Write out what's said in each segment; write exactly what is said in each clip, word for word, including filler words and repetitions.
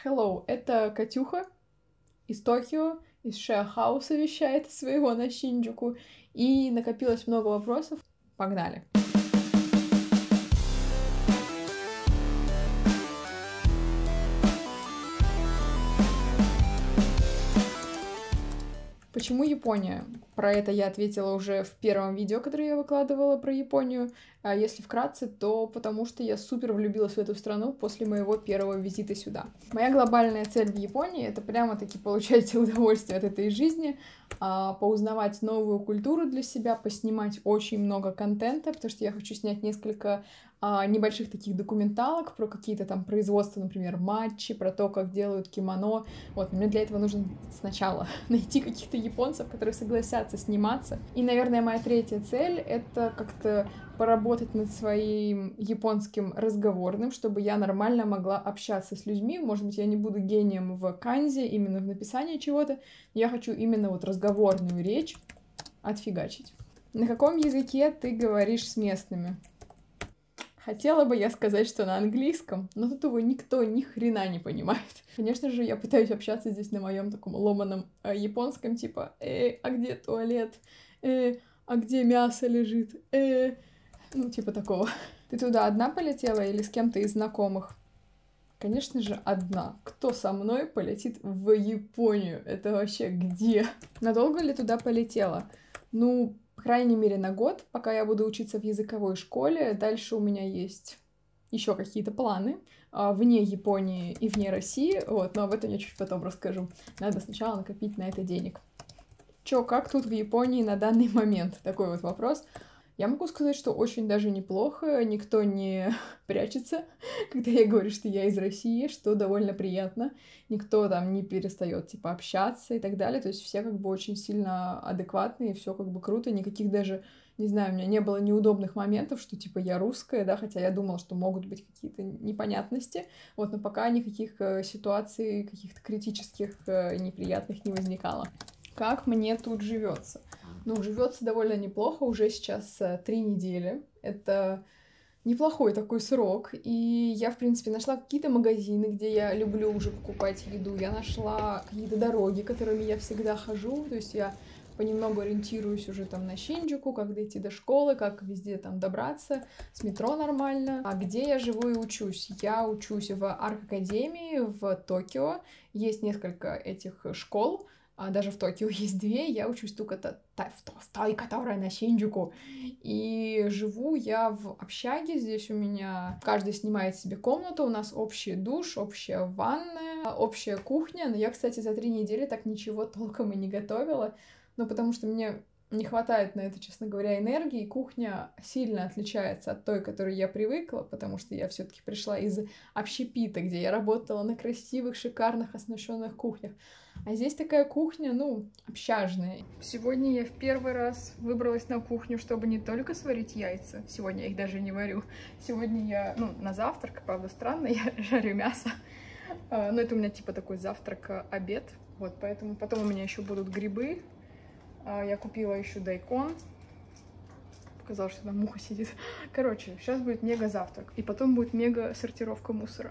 Hello, это Катюха из Токио, из шеа-хауса вещает своего на Шинджуку, и накопилось много вопросов. Погнали! Почему Япония? Про это я ответила уже в первом видео, которое я выкладывала про Японию. А если вкратце, то потому что я супер влюбилась в эту страну после моего первого визита сюда. Моя глобальная цель в Японии — это прямо-таки получать удовольствие от этой жизни, поузнавать новую культуру для себя, поснимать очень много контента, потому что я хочу снять несколько небольших таких документалок про какие-то там производства, например, матчи, про то, как делают кимоно. Вот, мне для этого нужно сначала найти каких-то японцев, которые согласятся сниматься. И, наверное, моя третья цель — это как-то поработать над своим японским разговорным, чтобы я нормально могла общаться с людьми. Может быть, я не буду гением в канзи, именно в написании чего-то, но я хочу именно вот разговорную речь отфигачить. На каком языке ты говоришь с местными? Хотела бы я сказать, что на английском, но тут его никто ни хрена не понимает. Конечно же, я пытаюсь общаться здесь на моем таком ломаном э, японском, типа «Эй, а где туалет? Эй, а где мясо лежит? Эй». Ну, типа такого. Ты туда одна полетела или с кем-то из знакомых? Конечно же, одна. Кто со мной полетит в Японию? Это вообще где? Надолго ли туда полетела? Ну, по крайней мере, на год, пока я буду учиться в языковой школе. Дальше у меня есть еще какие-то планы а, вне Японии и вне России. Вот, но об этом я чуть потом расскажу. Надо сначала накопить на это денег. Чё, как тут в Японии на данный момент? Такой вот вопрос. Я могу сказать, что очень даже неплохо, никто не прячется, когда я говорю, что я из России, что довольно приятно. Никто там не перестает типа общаться и так далее, то есть все как бы очень сильно адекватные, все как бы круто, никаких даже, не знаю, у меня не было неудобных моментов, что типа я русская, да, хотя я думала, что могут быть какие-то непонятности, вот, но пока никаких э, ситуаций, каких-то критических, э, неприятных не возникало. Как мне тут живется? Ну, живется довольно неплохо, уже сейчас три недели. Это неплохой такой срок. И я, в принципе, нашла какие-то магазины, где я люблю уже покупать еду. Я нашла какие-то дороги, которыми я всегда хожу. То есть я понемногу ориентируюсь уже там на Шинджуку, как дойти до школы, как везде там добраться, с метро нормально. А где я живу и учусь? Я учусь в арт-академии в Токио. Есть несколько этих школ. А даже в Токио есть две, я учусь только в той, которая на Шинджуку. И живу я в общаге, здесь у меня каждый снимает себе комнату, у нас общий душ, общая ванная, общая кухня. Но я, кстати, за три недели так ничего толком и не готовила, ну, потому что мне не хватает на это, честно говоря, энергии. Кухня сильно отличается от той, к которой я привыкла, потому что я все-таки пришла из общепита, где я работала на красивых, шикарных, оснащенных кухнях. А здесь такая кухня, ну, общажная. Сегодня я в первый раз выбралась на кухню, чтобы не только сварить яйца. Сегодня я их даже не варю. Сегодня я, ну, на завтрак, правда, странно, я жарю мясо. Но это у меня типа такой завтрак-обед. Вот, поэтому потом у меня еще будут грибы. Я купила еще дайкон. Показалось, что там муха сидит. Короче, сейчас будет мега завтрак. И потом будет мега сортировка мусора.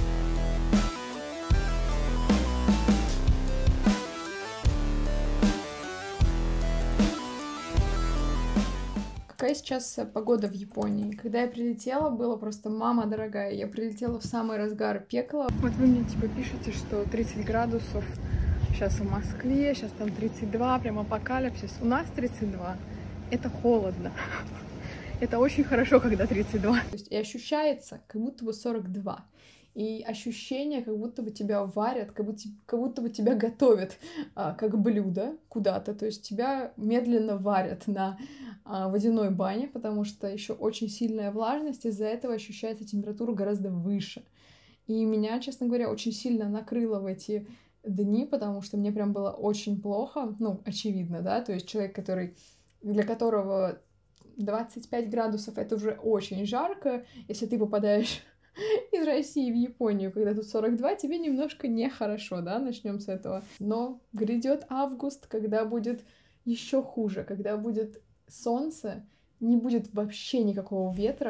Какая сейчас погода в Японии? Когда я прилетела, было просто мама дорогая. Я прилетела в самый разгар пекла. Вот вы мне типа пишете, что тридцать градусов сейчас в Москве, сейчас там тридцать два, прям апокалипсис. У нас тридцать два. Это холодно. Это очень хорошо, когда тридцать два. То есть и ощущается, как будто бы сорок два. И ощущение, как будто бы тебя варят, как будто, как будто бы тебя готовят а, как блюдо куда-то. То есть тебя медленно варят на а, водяной бане, потому что еще очень сильная влажность, из-за этого ощущается температура гораздо выше. И меня, честно говоря, очень сильно накрыло в эти дни, потому что мне прям было очень плохо. Ну, очевидно, да, то есть человек, который, для которого двадцать пять градусов это уже очень жарко, если ты попадаешь из России в Японию, когда тут сорок два, тебе немножко нехорошо, да, начнем с этого. Но грядет август, когда будет еще хуже, когда будет солнце, не будет вообще никакого ветра,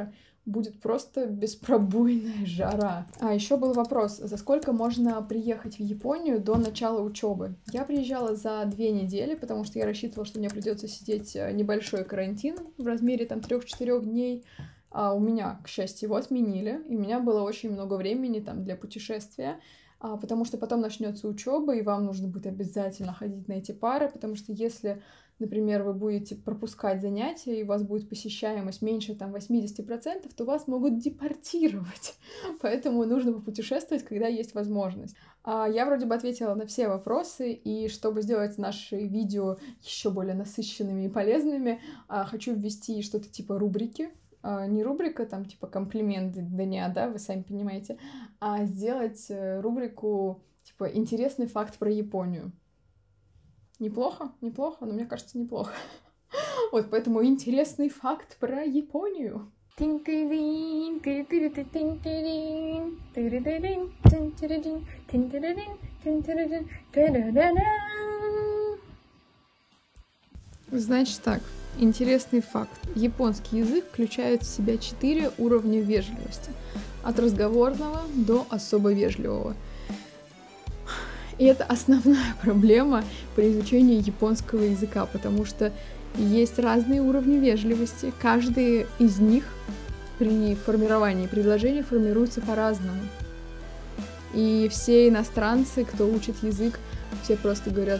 будет просто беспробойная жара. А еще был вопрос, за сколько можно приехать в Японию до начала учебы? Я приезжала за две недели, потому что я рассчитывала, что мне придется сидеть небольшой карантин в размере там трех-четырех дней. А у меня, к счастью, его отменили, и у меня было очень много времени там для путешествия, а, потому что потом начнется учеба, и вам нужно будет обязательно ходить на эти пары, потому что если, например, вы будете пропускать занятия, и у вас будет посещаемость меньше там восемьдесят процентов, то вас могут депортировать. Поэтому нужно попутешествовать, когда есть возможность. А я вроде бы ответила на все вопросы, и чтобы сделать наши видео еще более насыщенными и полезными, хочу ввести что-то типа рубрики. Не рубрика, там, типа, комплименты дня, да, вы сами понимаете, а сделать рубрику, типа, интересный факт про Японию. Неплохо? Неплохо? Но мне кажется, неплохо. Вот, поэтому интересный факт про Японию. Значит так. Интересный факт. Японский язык включает в себя четыре уровня вежливости. От разговорного до особо вежливого. И это основная проблема при изучении японского языка, потому что есть разные уровни вежливости. Каждый из них при формировании предложения формируется по-разному. И все иностранцы, кто учит язык, все просто говорят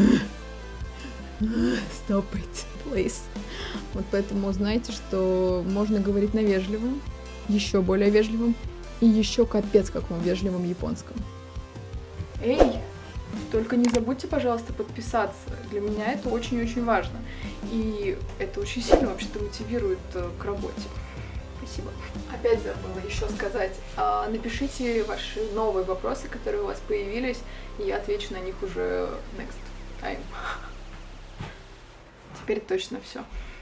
«Stop it, please». Вот поэтому знайте, что можно говорить на вежливом, еще более вежливом и еще капец каком вежливом японском. Эй, только не забудьте, пожалуйста, подписаться. Для меня это очень-очень важно. И это очень сильно вообще-то мотивирует к работе. Спасибо. Опять забыла еще сказать. Напишите ваши новые вопросы, которые у вас появились, и я отвечу на них уже next time. Теперь точно все.